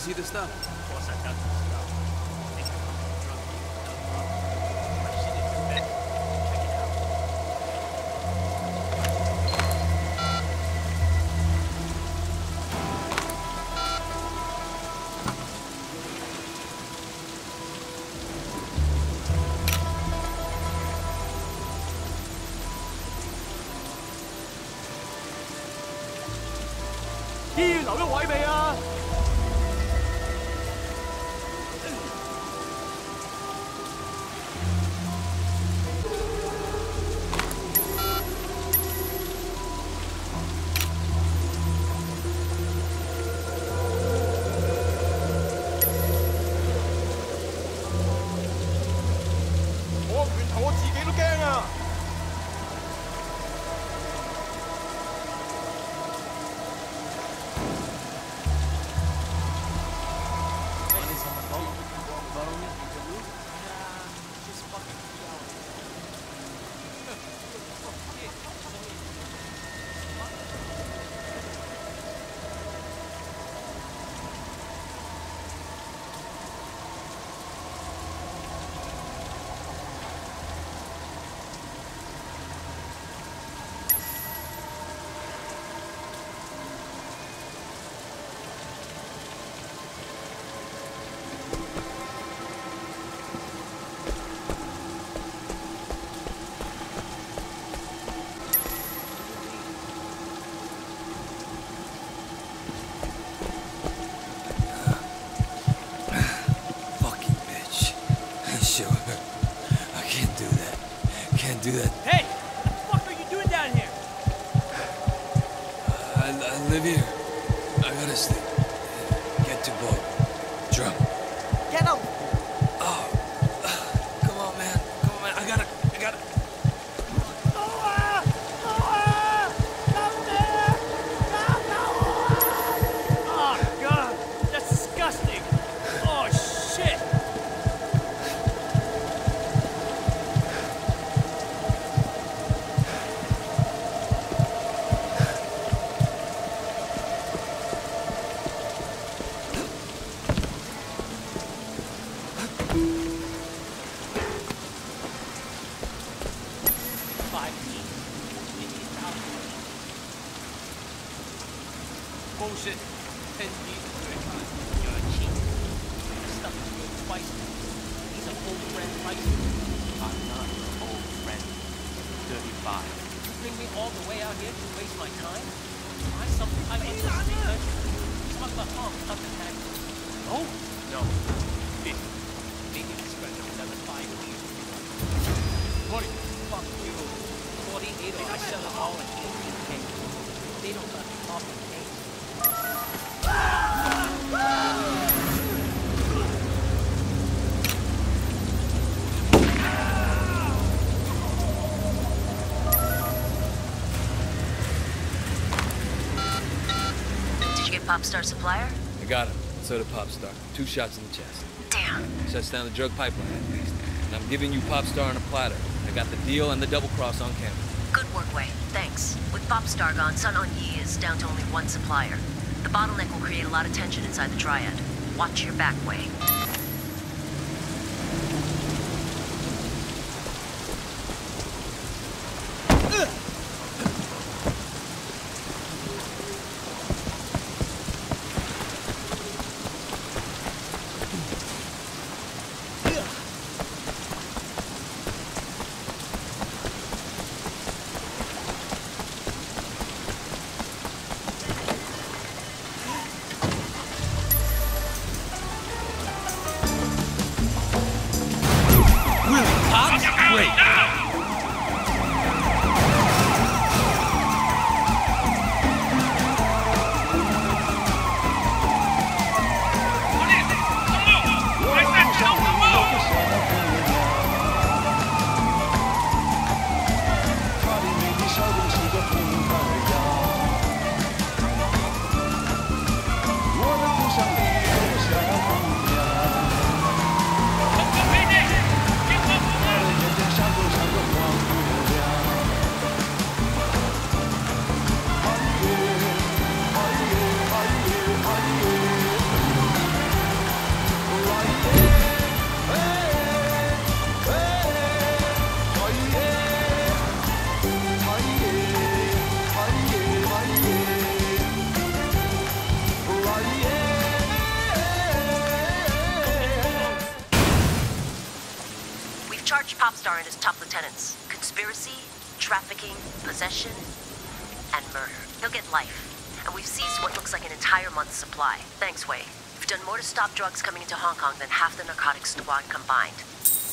see the stuff? Of course I got this stuff. I think I'm drunk. I've seen it in bed. Check it out. 留咗位未啊？我拳頭我自己都驚啊！ Sure. I can't do that. Can't do that. Hey! What the fuck are you doing down here? I live here. I gotta stay. Get to boat. Drunk. Get up! Oh. Come on, man. Come on, man. I gotta... Noah! Noah! Come there! Noah! Oh, God! That's disgusting! Oh, shit! Bullshit. 10 feet, 35. You're cheap. This stuff is real spicy. He's an old friend pricing. I'm not your old friend. 35. You bring me all the way out here to waste my time? Find something I want to see. Talk about harm, nothing hack. No? No. Maybe this friend will never find me. 40. Fuck you. 48 or I sell it all at 18K. They don't let me off the case. Did you get Popstar supplier? I got him. So did Popstar. 2 shots in the chest. Damn. Shuts down the drug pipeline at least. And I'm giving you Popstar on a platter. I got the deal and the double cross on camera. Good work, Wei. Thanks. With Popstar gone, Sun On Yi is down to only one supplier. The bottleneck will create a lot of tension inside the Triad. Watch your back, Wei. charged Popstar and his top lieutenants. Conspiracy, trafficking, possession, and murder. He'll get life. And we've seized what looks like an entire month's supply. Thanks, Wei. We've done more to stop drugs coming into Hong Kong than half the narcotics squad combined.